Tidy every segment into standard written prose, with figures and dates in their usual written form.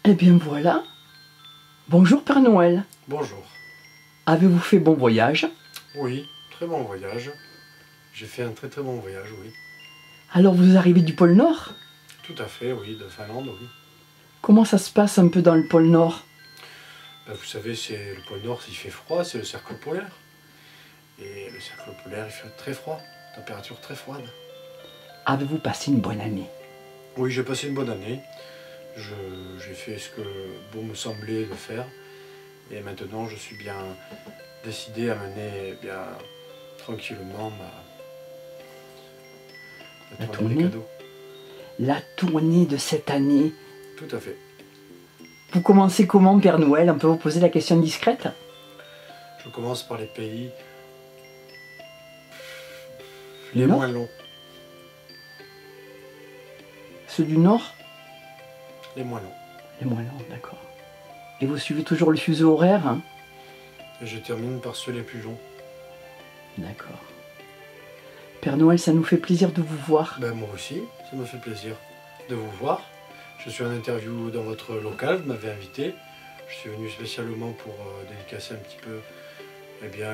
Eh bien voilà. Bonjour Père Noël. Bonjour. Avez-vous fait bon voyage? Oui, très bon voyage. J'ai fait un très bon voyage, oui. Alors vous arrivez du pôle Nord? Tout à fait, oui, de Finlande, oui. Comment ça se passe un peu dans le pôle Nord? Ben, vous savez, c'est le pôle Nord, il fait froid, c'est le cercle polaire. Et le cercle polaire, il fait très froid, température très froide. Avez-vous passé une bonne année? Oui, j'ai passé une bonne année. J'ai fait ce que bon me semblait de faire. Et maintenant, je suis bien décidé à mener bien tranquillement La ma tournée tournée? des cadeaux. La tournée de cette année. Tout à fait. Vous commencez comment Père Noël? On peut vous poser la question discrète? Je commence par les pays Du les Nord? moins longs. Ceux du Nord? Les moins longs. Les moins longs, d'accord. Et vous suivez toujours le fuseau horaire, hein? Et je termine par ceux les plus longs. D'accord. Père Noël, ça nous fait plaisir de vous voir. Ben, moi aussi, ça me fait plaisir de vous voir. Je suis en interview dans votre local, vous m'avez invité. Je suis venu spécialement pour dédicacer un petit peu eh bien,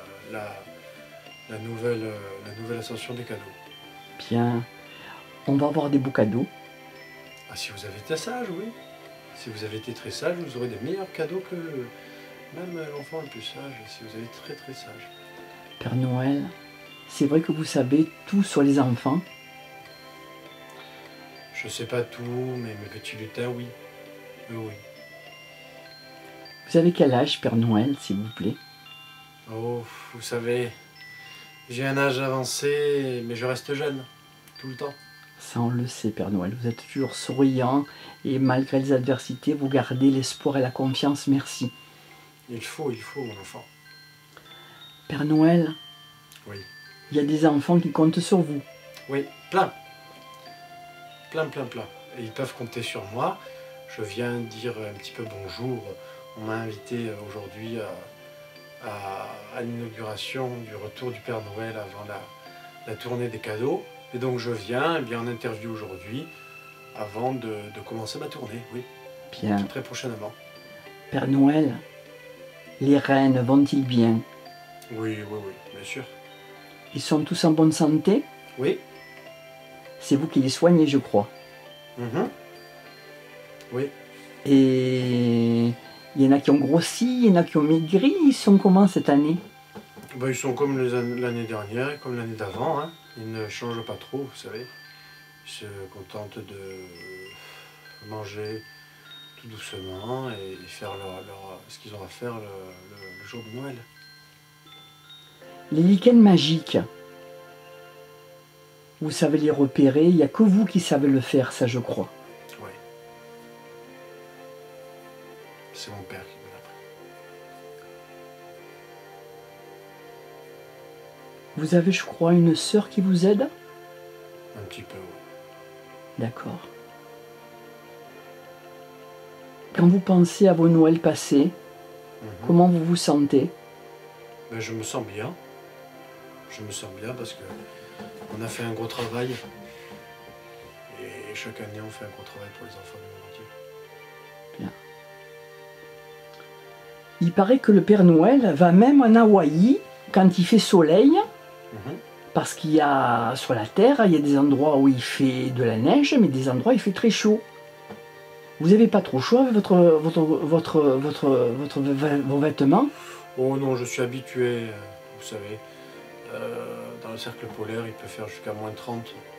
la nouvelle ascension des cadeaux. Bien. On va avoir des beaux cadeaux. Ah, si vous avez été sage, oui. Si vous avez été très sage, vous aurez des meilleurs cadeaux que même l'enfant le plus sage, si vous avez été très sage. Père Noël, c'est vrai que vous savez tout sur les enfants? Je sais pas tout, mais mes petits lutins, oui. Oui. Vous avez quel âge, Père Noël, s'il vous plaît? Oh, vous savez, j'ai un âge avancé, mais je reste jeune, tout le temps. Ça, on le sait, Père Noël. Vous êtes toujours souriant et malgré les adversités, vous gardez l'espoir et la confiance. Merci. Il faut, mon enfant. Père Noël, Oui. il y a des enfants qui comptent sur vous. Oui, plein. Plein. Et ils peuvent compter sur moi. Je viens dire un petit peu bonjour. On m'a invité aujourd'hui à l'inauguration du retour du Père Noël avant la tournée des cadeaux. Et donc je viens en interview aujourd'hui avant de commencer ma tournée, oui. Bien. Très prochainement. Père Noël, les reines vont-ils bien? Oui, bien sûr. Ils sont tous en bonne santé? Oui. C'est vous qui les soignez, je crois. Oui. Et il y en a qui ont grossi, il y en a qui ont maigri. Ils sont comment cette année? Ben, ils sont comme l'année dernière, comme l'année d'avant. Hein. Ils ne changent pas trop, vous savez. Ils se contentent de manger tout doucement et faire ce qu'ils ont à faire le jour de Noël. Les lichens magiques, vous savez les repérer. Il n'y a que vous qui savez le faire, ça je crois. Oui. C'est mon père qui me l'a appris. Vous avez, je crois, une sœur qui vous aide? Un petit peu, oui. D'accord. Quand vous pensez à vos Noëls passés, comment vous vous sentez? Ben, je me sens bien. Je me sens bien parce que on a fait un gros travail. Et chaque année, on fait un gros travail pour les enfants du monde entier. Bien. Il paraît que le Père Noël va même en Hawaï quand il fait soleil. Parce qu'il y a, sur la Terre, il y a des endroits où il fait de la neige, mais des endroits où il fait très chaud. Vous n'avez pas trop chaud avec vos vêtements? Oh non, je suis habitué, vous savez. Dans le cercle polaire, il peut faire jusqu'à moins 30.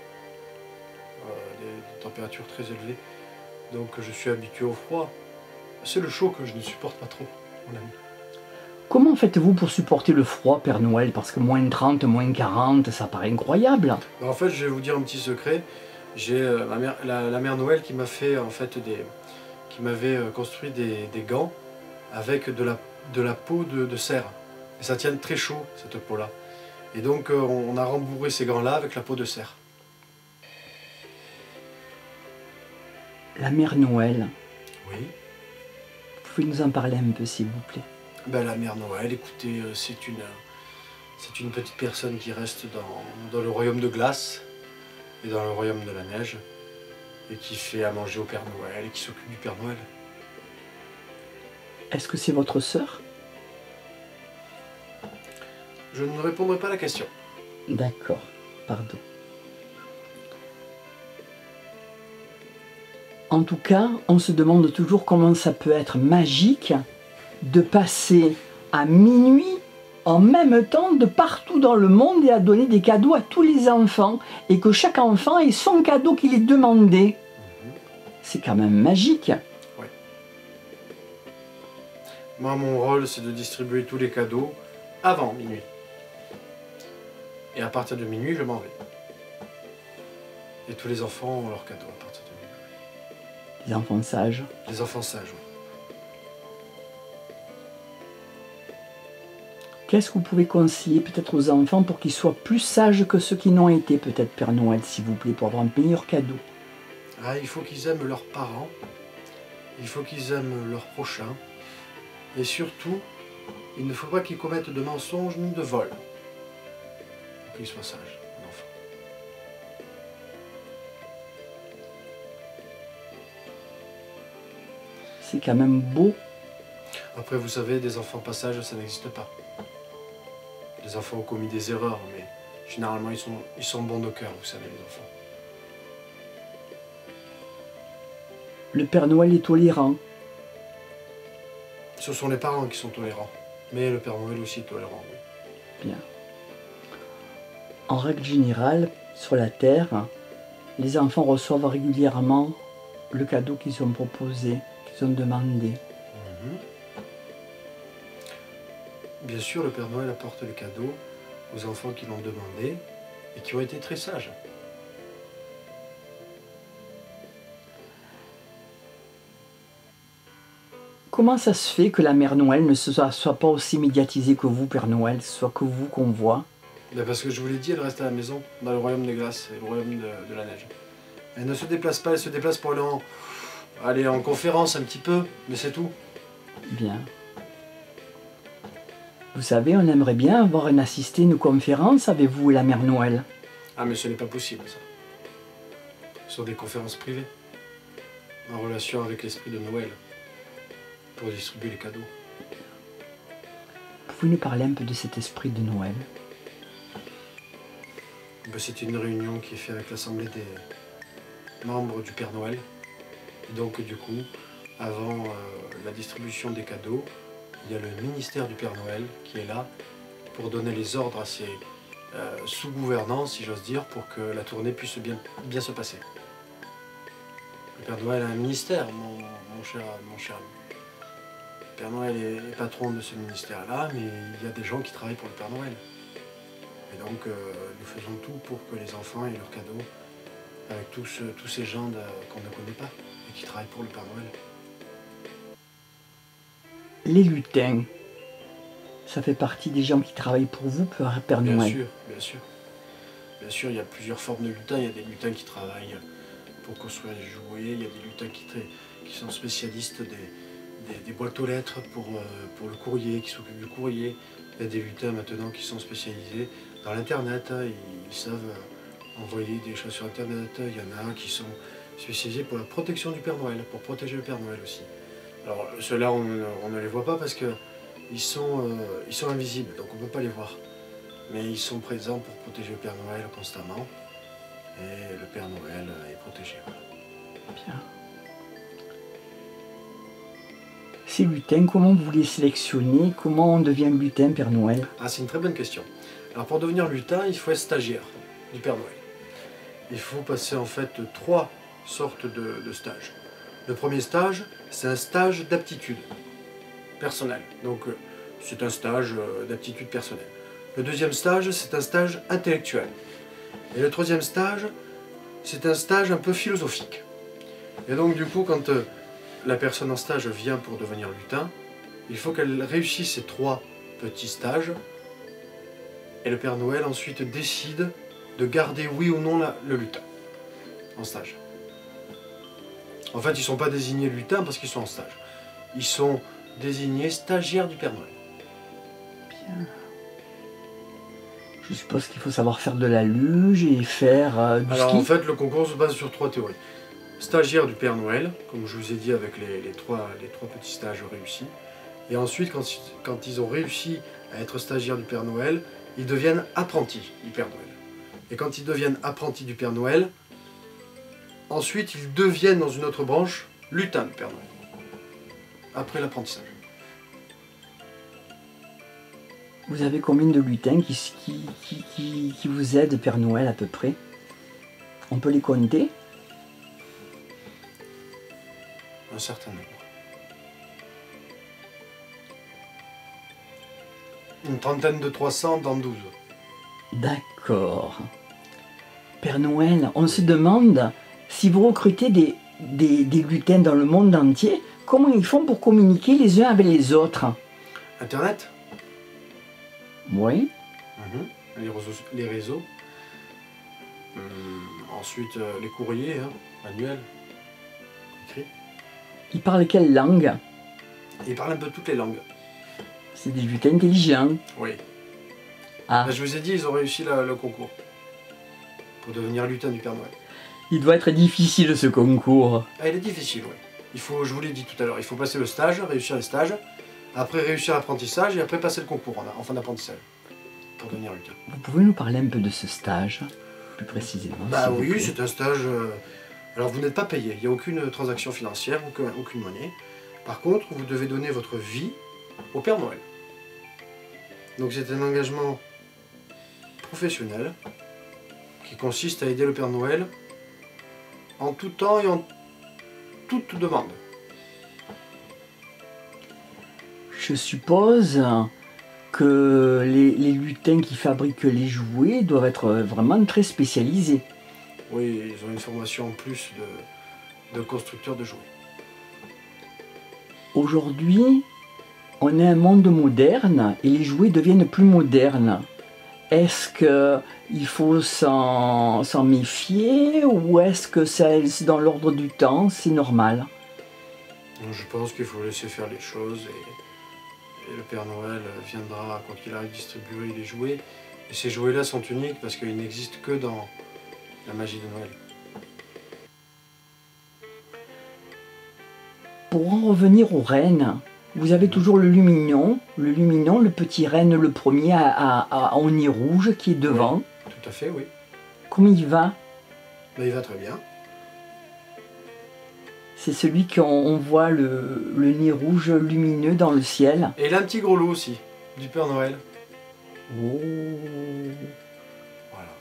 Des températures très élevées. Donc je suis habitué au froid. C'est le chaud que je ne supporte pas trop, mon ami. Comment faites-vous pour supporter le froid, Père Noël? Parce que moins 30, moins 40, ça paraît incroyable. En fait, je vais vous dire un petit secret. J'ai la mère Noël qui m'a fait en fait qui m'avait construit des gants avec de la peau de cerf. Et ça tient très chaud, cette peau-là. Et donc on a rembourré ces gants-là avec la peau de cerf. La mère Noël. Oui. Vous pouvez nous en parler un peu, s'il vous plaît? Ben, la mère Noël, écoutez, c'est une petite personne qui reste dans le royaume de glace et dans le royaume de la neige et qui fait à manger au Père Noël et qui s'occupe du Père Noël. Est-ce que c'est votre sœur? Je ne répondrai pas à la question. D'accord, pardon. En tout cas, on se demande toujours comment ça peut être magique de passer à minuit en même temps de partout dans le monde et à donner des cadeaux à tous les enfants et que chaque enfant ait son cadeau qu'il est demandé. C'est quand même magique. Ouais. Moi, mon rôle, c'est de distribuer tous les cadeaux avant minuit. Et à partir de minuit, je m'en vais. Et tous les enfants ont leurs cadeaux à partir de minuit. Les enfants sages. Les enfants sages, oui. Qu'est-ce que vous pouvez conseiller peut-être aux enfants pour qu'ils soient plus sages que ceux qui n'ont été, peut-être Père Noël, s'il vous plaît, pour avoir un meilleur cadeau? Ah, il faut qu'ils aiment leurs parents, il faut qu'ils aiment leurs prochains, et surtout, il ne faut pas qu'ils commettent de mensonges ni de vols. Il faut qu'ils soient sages, un enfant. C'est quand même beau. Après, vous savez, des enfants pas sages, ça n'existe pas. Les enfants ont commis des erreurs, mais généralement, ils sont bons de cœur, vous savez, les enfants. Le Père Noël est tolérant. Ce sont les parents qui sont tolérants, mais le Père Noël aussi est tolérant, oui. Bien. En règle générale, sur la Terre, les enfants reçoivent régulièrement le cadeau qu'ils ont proposé, qu'ils ont demandé. Bien sûr, le Père Noël apporte le cadeau aux enfants qui l'ont demandé et qui ont été très sages. Comment ça se fait que la Mère Noël ne soit pas aussi médiatisée que vous, Père Noël, soit que vous qu'on voit? Parce que je vous l'ai dit, elle reste à la maison, dans le royaume des glaces et le royaume de la neige. Elle ne se déplace pas, elle se déplace pour aller en conférence un petit peu, mais c'est tout. Bien. Vous savez, on aimerait bien avoir assisté à une conférence avec vous et la Mère Noël. Ah, mais ce n'est pas possible, ça. Ce sont des conférences privées, en relation avec l'esprit de Noël, pour distribuer les cadeaux. Pouvez-vous nous parler un peu de cet esprit de Noël? C'est une réunion qui est faite avec l'Assemblée des membres du Père Noël. Et donc, du coup, avant la distribution des cadeaux, il y a le ministère du Père Noël qui est là pour donner les ordres à ses sous-gouvernants, si j'ose dire, pour que la tournée puisse bien se passer. Le Père Noël a un ministère, mon cher ami. Le Père Noël est patron de ce ministère-là, mais il y a des gens qui travaillent pour le Père Noël. Et donc, nous faisons tout pour que les enfants aient leurs cadeaux avec tous ces gens qu'on ne connaît pas et qui travaillent pour le Père Noël. Les lutins, ça fait partie des gens qui travaillent pour vous, Père Noël? Bien sûr, bien sûr. Bien sûr, il y a plusieurs formes de lutins. Il y a des lutins qui travaillent pour construire les jouets. Il y a des lutins qui sont spécialistes des boîtes aux lettres pour le courrier, qui s'occupent du courrier. Il y a des lutins maintenant qui sont spécialisés dans l'Internet. Ils savent envoyer des choses sur Internet. Il y en a qui sont spécialisés pour la protection du Père Noël, pour protéger le Père Noël aussi. Alors ceux-là, on ne les voit pas parce qu'ils sont invisibles, donc on ne peut pas les voir. Mais ils sont présents pour protéger le Père Noël constamment. Et le Père Noël est protégé. Voilà. Bien. Ces lutins, comment vous les sélectionnez? Comment on devient lutin, Père Noël? Ah, c'est une très bonne question. Alors pour devenir lutin, il faut être stagiaire du Père Noël. Il faut passer en fait 3 sortes de stages. Le premier stage, c'est un stage d'aptitude personnelle. Donc c'est un stage d'aptitude personnelle. Le deuxième stage, c'est un stage intellectuel. Et le troisième stage, c'est un stage un peu philosophique. Et donc du coup, quand la personne en stage vient pour devenir lutin, il faut qu'elle réussisse ces 3 petits stages. Et le Père Noël ensuite décide de garder oui ou non le lutin en stage. En fait, ils ne sont pas désignés lutins parce qu'ils sont en stage. Ils sont désignés stagiaires du Père Noël. Bien. Je suppose qu'il faut savoir faire de la luge et faire du ski. Alors en fait, le concours se base sur 3 théories. Stagiaire du Père Noël, comme je vous ai dit avec les trois petits stages réussis. Et ensuite, quand ils ont réussi à être stagiaires du Père Noël, ils deviennent apprentis du Père Noël. Et quand ils deviennent apprentis du Père Noël, ensuite ils deviennent dans une autre branche lutin du Père Noël. Après l'apprentissage. Vous avez combien de lutins qui vous aident, Père Noël, à peu près? On peut les compter? Un certain nombre. Une trentaine de 300 dans 12. D'accord. Père Noël, on se demande si vous recrutez des lutins dans le monde entier, comment ils font pour communiquer les uns avec les autres? Internet. Oui. Les réseaux. Ensuite, les courriers, manuels, écrits. Ils parlent quelle langue? Ils parlent un peu toutes les langues. C'est des lutins intelligents. Oui. Ah. Là, je vous ai dit, ils ont réussi le concours pour devenir lutin du Père Noël. Il doit être difficile ce concours. Ah, il est difficile, oui. Il faut, je vous l'ai dit tout à l'heure, il faut passer le stage, réussir le stage, après réussir l'apprentissage et après passer le concours en fin d'apprentissage pour devenir lutin. Vous pouvez nous parler un peu de ce stage, plus précisément? Bah oui, c'est un stage. Alors vous n'êtes pas payé, il n'y a aucune transaction financière, aucune monnaie. Par contre, vous devez donner votre vie au Père Noël. Donc c'est un engagement professionnel qui consiste à aider le Père Noël en tout temps et en toute demande. Je suppose que les lutins qui fabriquent les jouets doivent être vraiment très spécialisés. Oui, ils ont une formation en plus de constructeurs de jouets. Aujourd'hui, on est un monde moderne et les jouets deviennent plus modernes. Est-ce qu'il faut s'en méfier ou est-ce que c'est dans l'ordre du temps, c'est normal? Je pense qu'il faut laisser faire les choses et le Père Noël viendra, quoi qu'il arrive, distribuer les jouets. Et ces jouets-là sont uniques parce qu'ils n'existent que dans la magie de Noël. Pour en revenir aux rennes, vous avez toujours le Luminon, le petit renne, le premier au nez rouge qui est devant. Oui, tout à fait, oui. Comment il va? Ben, il va très bien. C'est celui qu'on voit le nez rouge lumineux dans le ciel. Et il a un petit gros lot aussi, du Père Noël. Oh. Voilà.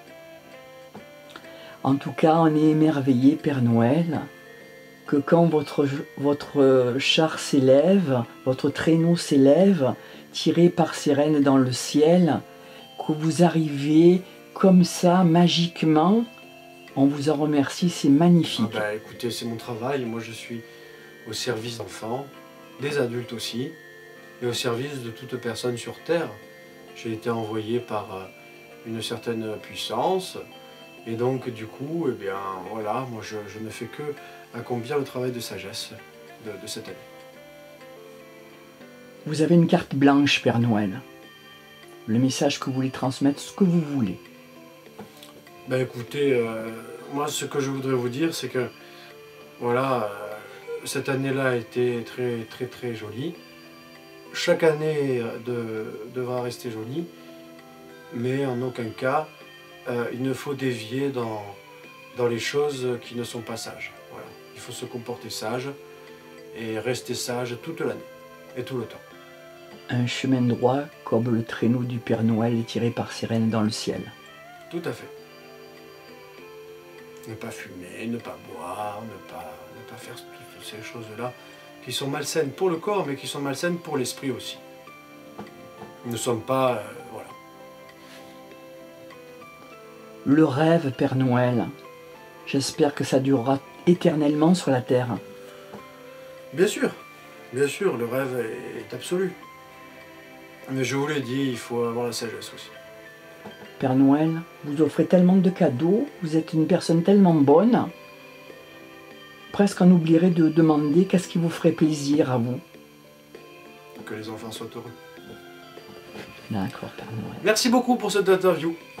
En tout cas, on est émerveillé, Père Noël, que quand votre char s'élève, votre traîneau s'élève, tiré par ses rennes dans le ciel, que vous arrivez comme ça, magiquement. On vous en remercie, c'est magnifique. Ah bah, écoutez, c'est mon travail. Moi, je suis au service d'enfants, des adultes aussi, et au service de toute personne sur Terre. J'ai été envoyé par une certaine puissance, et donc, du coup, eh bien, voilà, moi, je ne fais que accomplir le travail de sagesse de cette année. Vous avez une carte blanche, Père Noël. Le message que vous voulez transmettre, ce que vous voulez. Ben écoutez, moi ce que je voudrais vous dire, c'est que voilà, cette année-là a été très jolie. Chaque année devra rester jolie, mais en aucun cas il ne faut dévier dans les choses qui ne sont pas sages. Voilà. Il faut se comporter sage et rester sage toute l'année et tout le temps. Un chemin droit comme le traîneau du Père Noël est tiré par ses rennes dans le ciel. Tout à fait. Ne pas fumer, ne pas boire, ne pas faire toutes ces choses-là qui sont malsaines pour le corps, mais qui sont malsaines pour l'esprit aussi. Nous ne sommes pas... voilà. Le rêve, Père Noël, j'espère que ça durera éternellement sur la terre. Bien sûr, le rêve est absolu. Mais je vous l'ai dit, il faut avoir la sagesse aussi. Père Noël, vous offrez tellement de cadeaux, vous êtes une personne tellement bonne. Presque on oublierait de demander qu'est-ce qui vous ferait plaisir à vous. Que les enfants soient heureux. D'accord, Père Noël. Merci beaucoup pour cette interview.